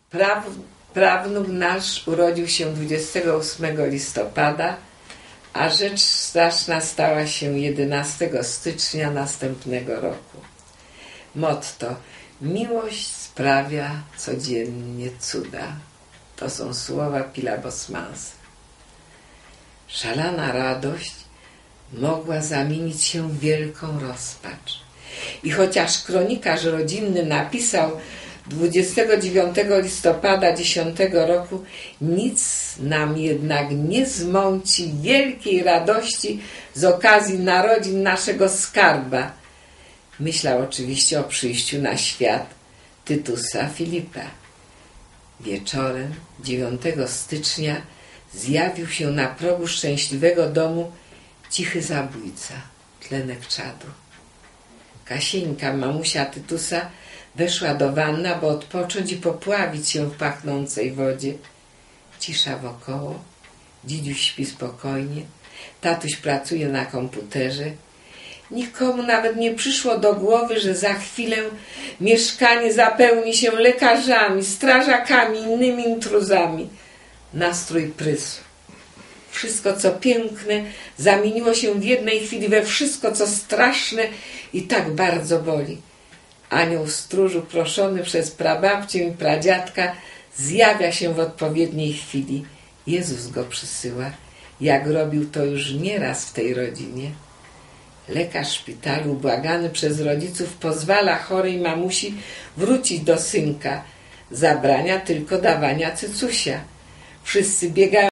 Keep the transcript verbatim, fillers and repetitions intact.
Praw, prawnuk nasz urodził się dwudziestego ósmego listopada, a rzecz straszna stała się jedenastego stycznia następnego roku. Motto: miłość sprawia codziennie cuda. To są słowa Pila Bosmansa. Szalona radość mogła zamienić się w wielką rozpacz. I chociaż kronikarz rodzinny napisał dwudziestego dziewiątego listopada dziesiątego roku, nic nam jednak nie zmąci wielkiej radości z okazji narodzin naszego skarba. Myślał oczywiście o przyjściu na świat Tytusa Filipa. Wieczorem dziewiątego stycznia zjawił się na progu szczęśliwego domu cichy zabójca, tlenek czadu. Kasieńka, mamusia Tytusa, weszła do wanny, aby odpocząć i popławić się w pachnącej wodzie. Cisza wokoło, dzidziuś śpi spokojnie, tatuś pracuje na komputerze. Nikomu nawet nie przyszło do głowy, że za chwilę mieszkanie zapełni się lekarzami, strażakami, innymi intruzami. Nastrój prysł. Wszystko, co piękne, zamieniło się w jednej chwili we wszystko, co straszne i tak bardzo boli. Anioł stróżu, proszony przez prababcię i pradziadka, zjawia się w odpowiedniej chwili. Jezus go przysyła, jak robił to już nieraz w tej rodzinie. Lekarz szpitalu, błagany przez rodziców, pozwala chorej mamusi wrócić do synka. Zabrania tylko dawania cycusia. Wszyscy biegają